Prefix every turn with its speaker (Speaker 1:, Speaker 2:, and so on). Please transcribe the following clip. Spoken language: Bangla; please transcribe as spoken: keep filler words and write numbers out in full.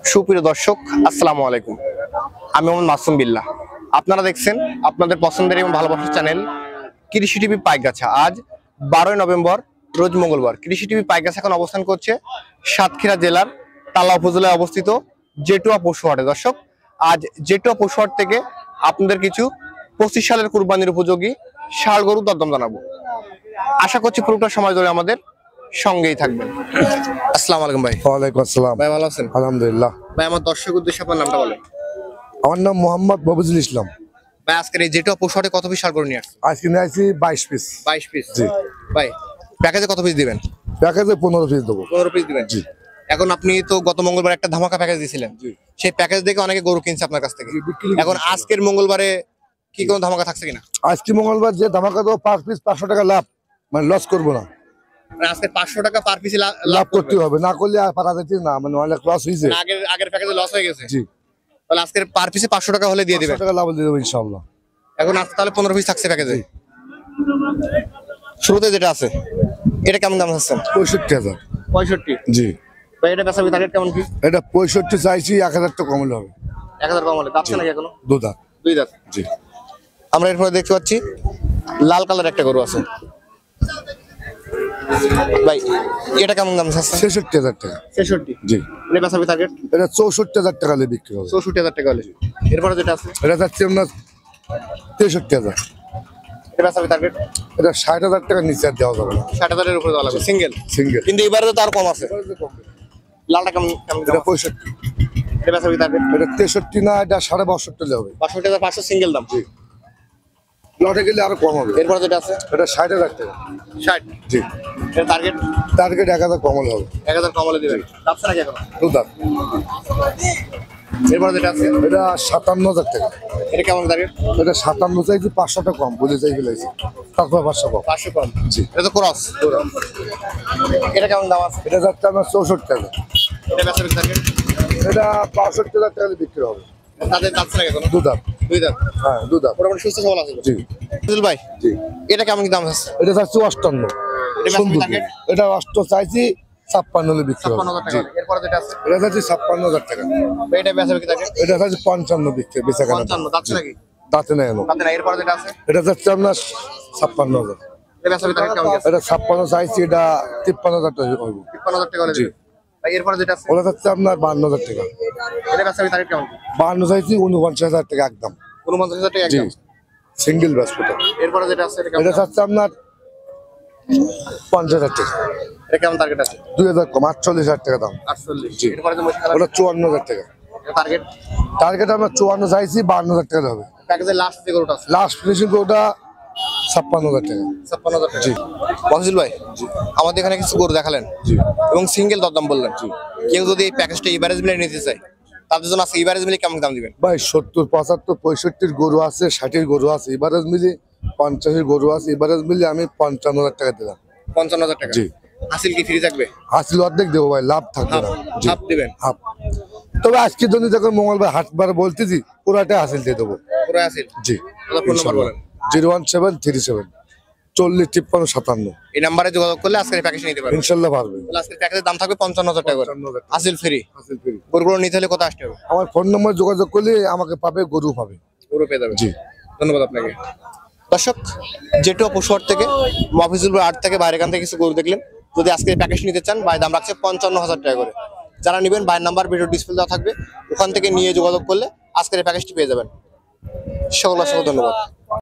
Speaker 1: সুপ্রিয় দর্শক, আসসালামু আলাইকুম। আমি মোহাম্মদ মাসুম বিল্লাহ। আপনারা দেখছেন আপনাদের পছন্দের এবং ভালোবাসার চ্যানেল কৃষি টিভি পাইকগাছা। আজ বারোই নভেম্বর, রোজ মঙ্গলবার। কৃষি টিভি পাইকগাছা এখন অবস্থান করছে সাতক্ষীরা জেলার তালা উপজেলায় অবস্থিত জেটুয়া পশুহাটে। দর্শক, আজ জেটুয়া পশুহাট থেকে আপনাদের কিছু পঁচিশ সালের কুরবানির উপযোগী ষাঁড় গরু দরদাম জানাবো। আশা করছি পুরোটা সময় ধরে আমাদের সঙ্গেই থাকবেন। আসসালামু আলাইকুম ভাই।
Speaker 2: ওয়ালাইকুম আসসালাম।
Speaker 1: ভাই ভালো আছেন?
Speaker 2: আলহামদুলিল্লাহ।
Speaker 1: ভাই, আমার দর্শক উদ্দেশ্যে আপনার নামটা বলেন।
Speaker 2: আমার নাম মোহাম্মদ মফিজুল ইসলাম।
Speaker 1: ভাই, আজকের এই জেটুয়া পশুহাটে কত পিস ষাঁড় গরু নিয়ে আসছেন?
Speaker 2: আজকে নিয়ে আসছি বাইশ পিস।
Speaker 1: বাইশ পিস।
Speaker 2: জি।
Speaker 1: ভাই, প্যাকেজে কত পিস দিবেন?
Speaker 2: প্যাকেজে পনেরো পিস দেবো।
Speaker 1: পনেরো পিস দিবেন।
Speaker 2: জি।
Speaker 1: এখন আপনি তো গত মঙ্গলবার একটা ধামাকা প্যাকেজ দিয়েছিলেন,
Speaker 2: জি।
Speaker 1: সেই প্যাকেজ দেখে অনেকে গরু কিনছে আপনার কাছ থেকে।
Speaker 2: জি, বিক্রি
Speaker 1: এখন
Speaker 2: করছি।
Speaker 1: আজকের মঙ্গলবারে কি কোনো ধামাকা থাকছে কিনা?
Speaker 2: আজকে মঙ্গলবার যে ধামাকা দেবো পাঁচ পিস পাঁচশো টাকা লাভ, মানে লস করবো না।
Speaker 1: মানে আজকে পাঁচশো টাকা পার পিস লাভ
Speaker 2: লাভ করতে
Speaker 1: করতে
Speaker 2: হবে, না করলে আর পারা যাচ্ছে না, মানে অনেক লস হয়েছে।
Speaker 1: আগের আগের প্যাকেজে লস হয়ে গেছে।
Speaker 2: জি।
Speaker 1: তাহলে আজকের পার পিসে পাঁচশো টাকা হলে দিয়ে দিবেন।
Speaker 2: পাঁচশো টাকা লাভ দিয়ে দেবো ইনশাল্লাহ।
Speaker 1: এখন আজকে তাহলে পনেরো পিস থাকছে প্যাকেজে। শুরুতে যেটা আছে এটা কেমন দাম চাচ্ছেন?
Speaker 2: পঁয়ষট্টি হাজার।
Speaker 1: পঁয়ষট্টি।
Speaker 2: জি।
Speaker 1: ভাই, এটা বেচা টার্গেট কেমন কি?
Speaker 2: এটা পঁয়ষট্টি চাইছি, এক হাজার টাকা কমলে হবে।
Speaker 1: এক হাজার কম হলে যাচ্ছে নাকি এখনো?
Speaker 2: দু দাঁত।
Speaker 1: দুই দাঁত।
Speaker 2: জি।
Speaker 1: আমরা এরপরে দেখতে পাচ্ছি লাল কালার একটা গরু আছে। ভাই, এটা কেমন দাম চাচ্ছেন?
Speaker 2: ছেষট্টি হাজার টাকা।
Speaker 1: ছেষট্টি।
Speaker 2: জি।
Speaker 1: এটা বেচা টার্গেট
Speaker 2: এটা চৌষট্টি হাজার টাকা হলে বিক্রি হবে।
Speaker 1: চৌষট্টি হাজার টাকা হলে। এরপরে যেটা আছে
Speaker 2: এটা যাচ্ছে আপনার তেষট্টি হাজার।
Speaker 1: এটা বেচা টার্গেট
Speaker 2: এটা ষাট হাজার টাকার নিচে আর দেওয়া যাবে না।
Speaker 1: ষাট হাজারের উপরে দেওয়া লাগবে সিঙ্গেল।
Speaker 2: সিঙ্গেল।
Speaker 1: কিন্তু এবারে তো আর কম আছে। লালটা কেমন কেমন
Speaker 2: এটা পঁয়ষট্টি।
Speaker 1: এটা বেচা টার্গেট
Speaker 2: এটা তেষট্টি না, এটা সাড়ে বাষট্টি হবে।
Speaker 1: বাষট্টি হাজার পাঁচশো সিঙ্গেল দাম।
Speaker 2: জি। লটে গেলে আরো কম হবে।
Speaker 1: এরপরে যেটা আছে
Speaker 2: এটা ষাট হাজার টাকা।
Speaker 1: ষাট।
Speaker 2: জি।
Speaker 1: এটা টার্গেট
Speaker 2: টার্গেট এক হাজার কমল হবে।
Speaker 1: এক হাজার কম হলে দিবেন। যাচ্ছে নাকি এখন?
Speaker 2: দু দাঁত।
Speaker 1: এরপরে যেটা আছে
Speaker 2: এটা সাতান্ন হাজার টাকা।
Speaker 1: এটা কেমন টার্গেট?
Speaker 2: এটা সাতান্ন চাইছি, পাঁচশো টাকা কম বলে চাই ফেলেছি, তারপর পাঁচশো কম।
Speaker 1: পাঁচশো কম।
Speaker 2: জি।
Speaker 1: এটা তো ক্রস। এটা কেমন দাম আছে?
Speaker 2: এটা যাচ্ছে আমার চৌষট্টি টাকা।
Speaker 1: এটা বেচা টার্গেট
Speaker 2: এটা বাষট্টি হাজার টাকা বিক্রি হবে।
Speaker 1: তাদের যাচ্ছে নাকি এখন?
Speaker 2: দু দাঁত।
Speaker 1: দুই দাম।
Speaker 2: হ্যাঁ, দু দাঁত।
Speaker 1: মোটামুটি সুস্থ সবল আছে।
Speaker 2: জি।
Speaker 1: বুঝল ভাই,
Speaker 2: জি।
Speaker 1: এটা কেমন কি দাম আছে?
Speaker 2: এটা যাচ্ছে অষ্টান্ন।
Speaker 1: এটা
Speaker 2: সুন্দর।
Speaker 1: টার্গেট
Speaker 2: এটা অষ্ট চাইছি, ছাপ্পান্ন হলে বিক্রি হবে।
Speaker 1: ছাপ্পান্ন হাজার
Speaker 2: জি।
Speaker 1: টাকা। এরপরে যেটা আছে
Speaker 2: এটা যাচ্ছে ছাপ্পান্ন হাজার টাকা।
Speaker 1: এটা বেচা বিক্রি টার্গেট
Speaker 2: এটা যাচ্ছে পঞ্চান্ন বিক্রি বেচা কেনা।
Speaker 1: পঞ্চান্ন। যাচ্ছে নাকি?
Speaker 2: দাঁতে নেই এলো।
Speaker 1: তাতে না। এরপরে যেটা আছে
Speaker 2: এটা যাচ্ছে আপনার ছাপ্পান্ন হাজার।
Speaker 1: এটা বেচা বিক্রি টার্গেট কেমন কি আছে?
Speaker 2: এটা ছাপ্পান্ন চাইছি, এটা তিপ্পান্ন হাজার টাকা হইব।
Speaker 1: তিপ্পান্ন হাজার টাকা হলে
Speaker 2: জি।
Speaker 1: দিবেন। ভাই, এরপরে যেটা আছে
Speaker 2: ওটা যাচ্ছে আপনার বান্ন হাজার টাকা।
Speaker 1: এটা বেচা বিক্রি টার্গেট কেমন কি?
Speaker 2: বান্ন চাইছি, উনপঞ্চাশ হাজার টাকা একদম।
Speaker 1: ঊনপঞ্চাশ হাজার টাকা
Speaker 2: জি।
Speaker 1: একদম।
Speaker 2: সিঙ্গেল ব্যাসপোটা।
Speaker 1: এরপরে যেটা আছে এটা কেমন
Speaker 2: এটা
Speaker 1: দাম?
Speaker 2: যাচ্ছে আপনার পঞ্চাশ হাজার টাকা।
Speaker 1: এটা কেমন টার্গেট আছে?
Speaker 2: দুই হাজার কম, আটচল্লিশ হাজার টাকা দাম।
Speaker 1: আটচল্লিশ।
Speaker 2: জি।
Speaker 1: এরপরে যে মহিলা
Speaker 2: ওটা চুয়ান্ন হাজার টাকা।
Speaker 1: টার্গেট
Speaker 2: টার্গেট আমরা চুয়ান্ন চাইছি, বান্ন হাজার টাকা হবে।
Speaker 1: প্যাকেজের লাস্ট যে গরুটা আছে
Speaker 2: লাস্ট ফিনিশিং ওটা ছাপ্পান্ন হাজার টাকা।
Speaker 1: ছাপ্পান্ন হাজার টাকা।
Speaker 2: জি।
Speaker 1: মফিজুল ভাই, আমাদের এখানে কিছু গরু দেখালেন
Speaker 2: জি।
Speaker 1: এবং সিঙ্গেল দরদাম বললেন। কেউ যদি এই প্যাকেজটা ইভারেজ মিলে নিতে চায়, তাদের জন্য আছে ইভারেজ মিলে কেমন দাম দিবেন?
Speaker 2: ভাই, সত্তর পঁচাত্তর পঁয়ষট্টির গরু আছে, ষাটের গরু আছে, এবারেজ মিলি পঞ্চাশের গরু আছে, এবারেজ মিলি আমি পঞ্চান্ন হাজার টাকা দিলাম।
Speaker 1: পঞ্চান্ন হাজার টাকা।
Speaker 2: জি।
Speaker 1: হাসিল কি ফ্রি থাকবে?
Speaker 2: হাসিল অর্ধেক দেবো ভাই, লাভ থাকবে না। জি।
Speaker 1: হাফ দিবেন।
Speaker 2: হাফ। তবে আজকের জন্য যখন মঙ্গলবার হাটবার বলতেছি, পুরাটাই হাসিল দিয়ে দেবো।
Speaker 1: পুরো হাসিল।
Speaker 2: জি।
Speaker 1: তাহলে ফোন নাম্বার বলেন।
Speaker 2: Zero one seven three seven চল্লিশ তিপ্পান্ন সাতান্ন।
Speaker 1: এই নাম্বারে যোগাযোগ করলে আজকের প্যাকেজ নিতে পারবেন।
Speaker 2: ইনশাল্লাহ পারবে।
Speaker 1: তাহলে আজকের প্যাকেজের দাম থাকবে পঞ্চান্ন হাজার টাকা করে।
Speaker 2: পঞ্চান্ন হাজার টাকা।
Speaker 1: হাসিল ফ্রি।
Speaker 2: হাসিল ফ্রি।
Speaker 1: গরুগুলো নিতে হলে কোথায় আসতে হবে?
Speaker 2: আমার ফোন নম্বর যোগাযোগ করলে আমাকে পাবে, গরু পাবে।
Speaker 1: গরু পেয়ে যাবে।
Speaker 2: জি।
Speaker 1: ধন্যবাদ আপনাকে। দর্শক, জেটুয়া পশুহাট থেকে মফিজুল ভাই আট থেকে বাইরে এখান থেকে কিছু গরু দেখলেন। যদি আজকে প্যাকেজ নিতে চান, ভাই দাম রাখছে পঞ্চান্ন হাজার টাকা করে। যারা নেবেন, ভাইয়ের নাম্বার ভিডিও ডিসপ্লে দেওয়া থাকবে, ওখান থেকে নিয়ে যোগাযোগ করলে আজকের এই প্যাকেজটি পেয়ে যাবেন। সকল অসংখ্য ধন্যবাদ।